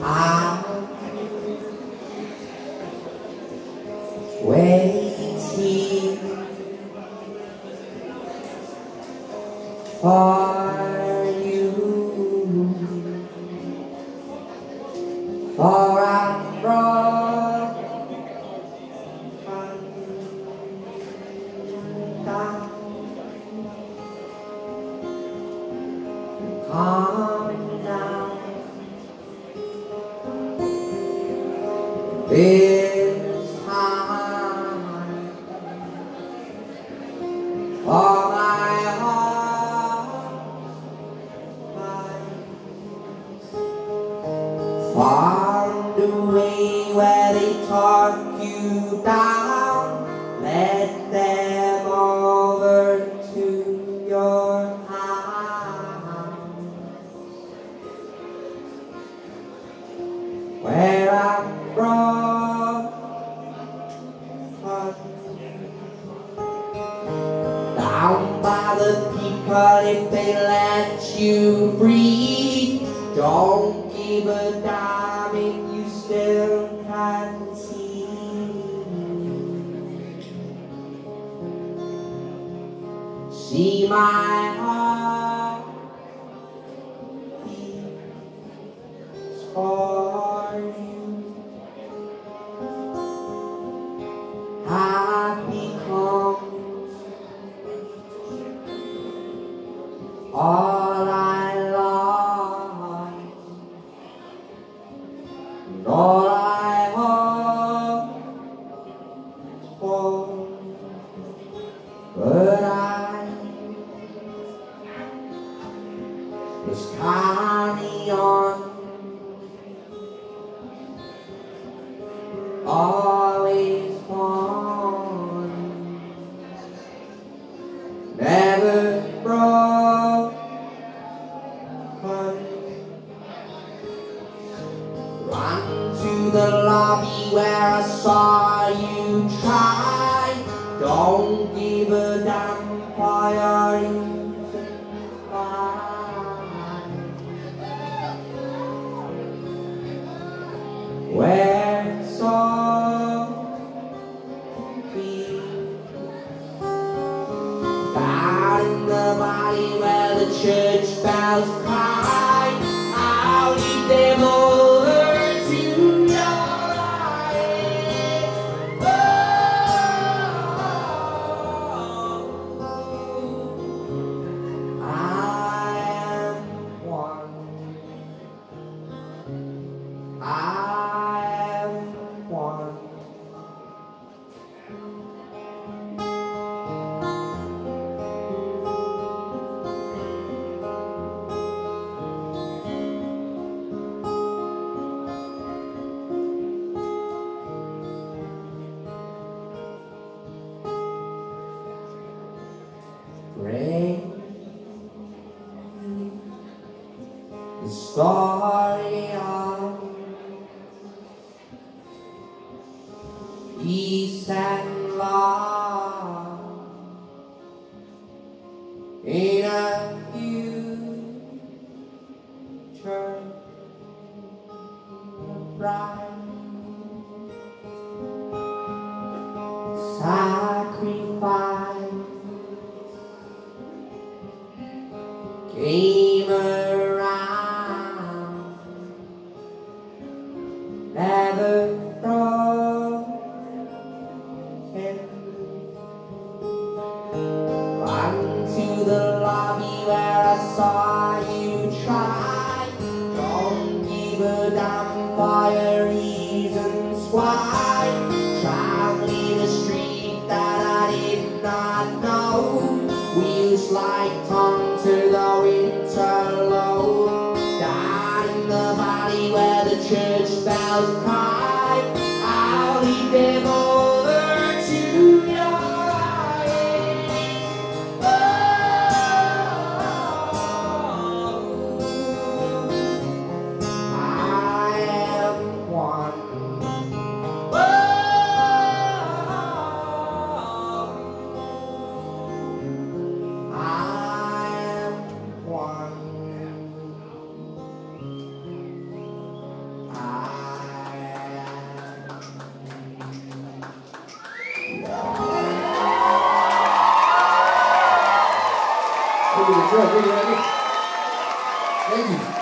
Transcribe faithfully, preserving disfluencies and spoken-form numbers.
I'm waiting for you, for I'm broken down. Come down. This time for my heart found a way where they talk you down, let them over to your house, where I'm broken down by the people. If they let you breathe, don't give a damn if you still can't see. See my heart beats for you. I've become all I love, and all I hope for, but I just carry on, always on, never broke. Run to the lobby where I saw you try. Don't give a damn for your reason why. Where so peace down in the body where the church bells cry. I'll lead them over to your eyes. Oh, I am one. I am one. Bring the story of peace and love in a future bright. Sacrifice came around, never broken. Run to the lobby where I saw you try. Don't give a damn for your reasons why. Traveling the street that I did not know, wheels like tongue to the winter low. Down in the valley where the church bells cry, I'll lead them over to your eyes. Oh, Enjoy, get ready. Thank you.